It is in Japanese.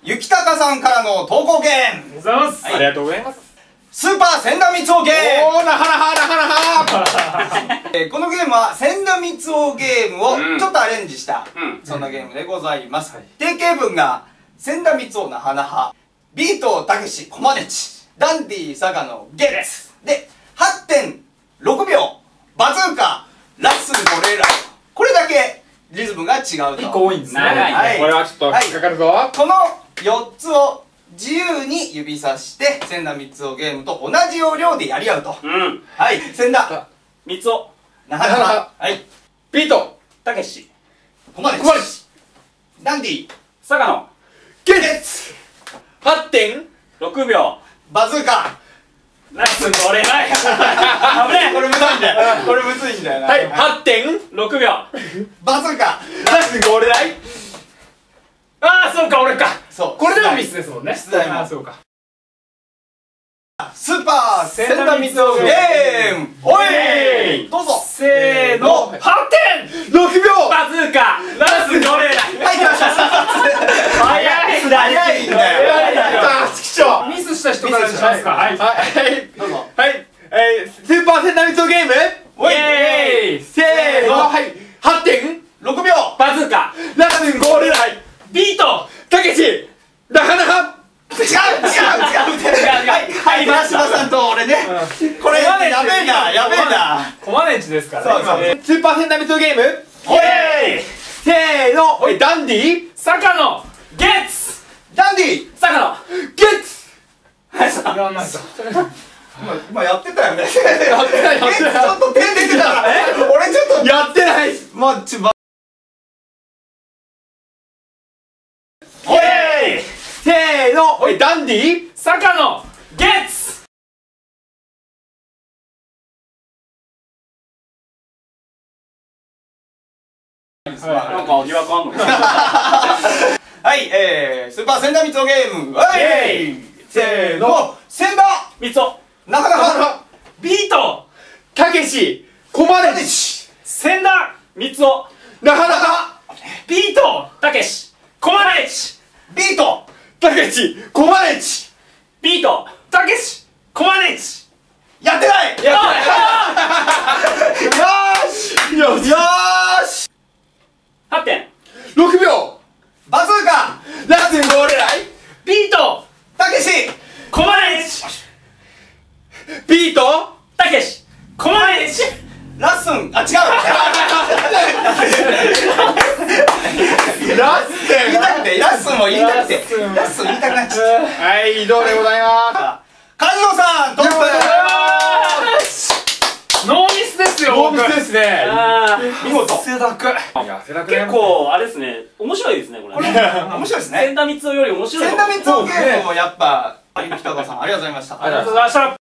ゆきたかさんからの投稿ゲーム。 ございます。 ありがとうございます。 スーパー千田光雄ゲーム。 おー、なはなはなはなはこのゲームは千田光雄ゲームをちょっとアレンジしたそんなゲームでございます。定型文が千田光雄な花派、ビートたけしコマネチ、ダンディ佐賀のゲッツで 8.6 秒バズーカラッスルのレーラー。これだけリズムが違うと。 1個多いんですね。 はい、 これはちょっと引っかかるぞ。 この4つを自由に指さして千田光雄ゲームと同じ要領でやり合うと。はい、千田三つを。 なかなか、はい、 ビートたけし。 ここまでダンディ佐賀の。 ゲッツ 8.6 秒。 バズーカナイス、これない。危ねえ。 これむずいんだよ。これむずいんだよな。 はい、8.6 秒。 バズーカナイスゴールライ。 ああ、そうか、俺か。 そう、 これでもミスですもんね。 出題もああ、そうか。 スーパー千田光雄ゲーム。おい、どうぞ。 せーの、8.6 秒バズーカラスゴレラ。 はい、来ました。 早い。 早いんだよ。 あー、ちくしょう。 ミスした人からにしますか。はい。 はい、 どうぞ。 はい、スーパー千田光雄ゲーム。 おい、 せーの、はい、8.6 秒バズーカラスゴールライ。 ビートたけしなかなか違う。はい、村島さんと俺ね。これ、やべえな、やべえな。 コマネチですからね。 スーパー千田光雄ゲーム。 おい、 せーの、ダンディ佐賀のゲッツダンディ佐賀のゲッツ。 はい、やんないと。 今やってたよね。 やってない、やってない。 ちょっと点出てたから。俺ちょっと。 やってない。 まあ、 せーの、ダンディ佐賀のゲッツ。なんか疑惑あんの？ はい、スーパー千田光雄ゲーム。はい、せーの、千田三つを。 なかなかビートたけしコマネチ千田三つを。 なかなかビートたけしコマネチ。 ビートたけしコマネチビートたけしコマネチ。 やってない。 よーしよし 8.6 秒バズーカラスゴールライ。 ビートたけしコマネチ。 ビートたけしコマネチ。 ラッスン、あ、違う。 ラッセ言いたくて、ラッスンも言いたくて、ラッスン言いたくなっちゃった。 はい、移動でございまカジノさん、トップ。 ノーミスですよ。 ノーミスですね。 見事。 汗だく。 いや、汗だくね。 結構あれですね、面白いですねこれ。 これ面白いですね。 千田光雄より面白い。 千田光雄ゲームもやっぱ、ゆきたかさんありがとうございました。 ありがとうございました。